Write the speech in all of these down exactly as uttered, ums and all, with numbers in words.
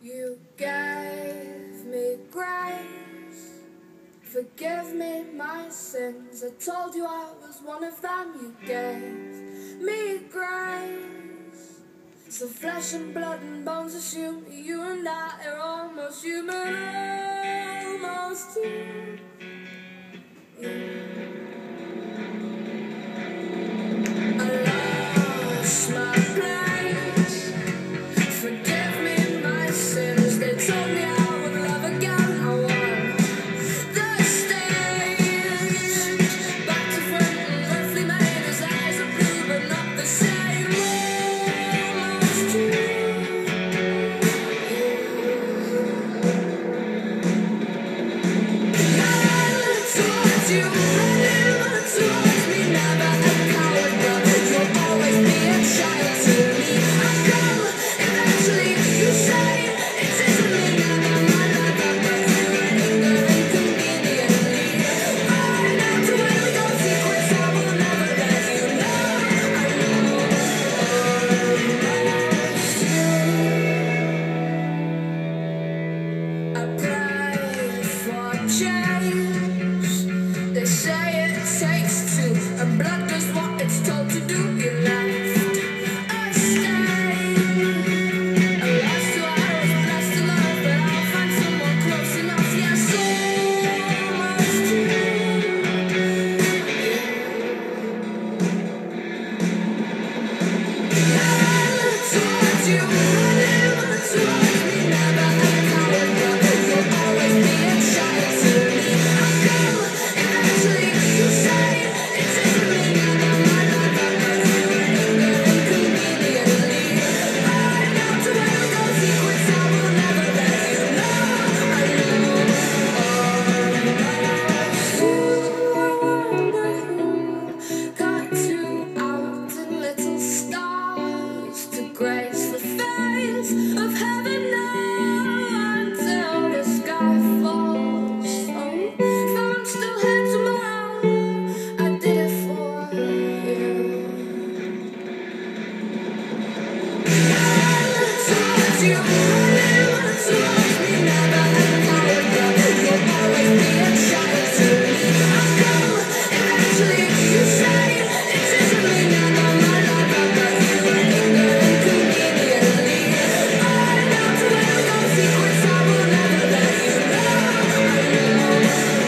You gave me grace, forgive me my sins. I told you I was one of them. You gave me grace, so flesh and blood and bones assume you and I are almost human, almost human. I lost my place. Forgive me my sins. They told me I would love again. I want the stage back to front and roughly made. His eyes are blue but not the same. Almost you. Never towards you, never towards me, never a coward, but you'll always be a child to me. I come eventually, you say it isn't me, never my lover, but you are ignorant inconveniently. I know to where we go secrets I will never let you know. I know almost you. I pray for change. They say it takes two, and blood does what it's told to do. You left a stain. I lost who I was blessed to love, but I'll find someone close enough. Yes, almost you. Never towards you, never towards me, never a coward, but you'll always be a child to me. I come eventually, you say it isn't me, never my lover, but you are ignorant inconveniently. I know to where we go secrets I will never let you know. I know almost you. Cut two out in little stars to grace the face of heaven now until the sky falls. Oh, if I'm still here tomorrow, I did it for you. Never towards you, never towards me, never a coward, but you'll always be a child to me. I come eventually, you say it isn't me, never my lover, but you are ignorant inconveniently. I know to where we go secrets I will never let you know. I know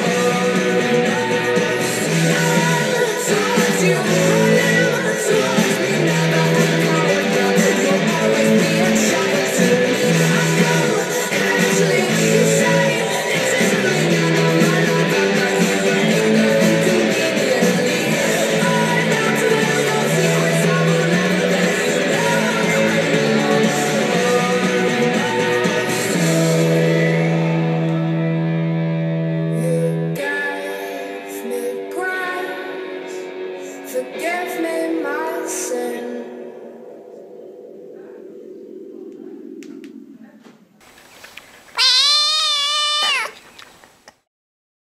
never towards you, never towards me, never a coward, but you'll always be a child to me. I come eventually, you say it isn't me, never my lover, but you are ignorant inconveniently. I know to where we go secrets I will never let you know. I know you gave me grace, forgive me my sin.